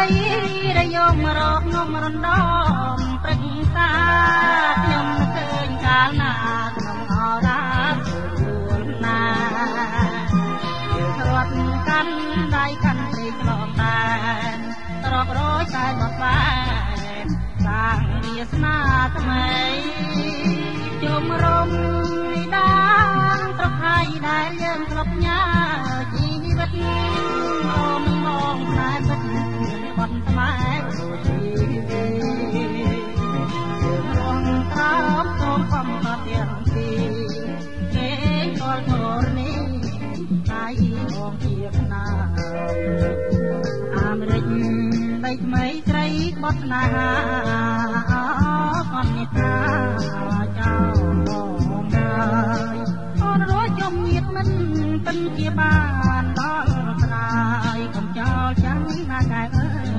ដែលយករកងំរំដំព្រឹក្សាខ្ញុំឃើញកាលណាក្នុងអរាខ្លួនណាយើងរត់កាន់ដៃកាន់ទីឆ្លងដែនរករយតែបត់បែនសាងវាសនាថ្មីជុំរំវិដាត្រកហើយដែលយើងធ្លាប់ញ៉ាជីវិតអូនមងតែពិតមានបត់ស្មែដូចជីវិតយើងរងក្រោមសូមបំផាទាំងពីរគេកលធរនេះតែងជាខ្នាអាមេរិកដីថ្មីស្រីបត់ស្នេហាអត់មេត្តាចោលបងហើយអូនរយជុំមៀតមិនពិនជាបានដល់ស្រាយកំចោលចាំណាកែអើយ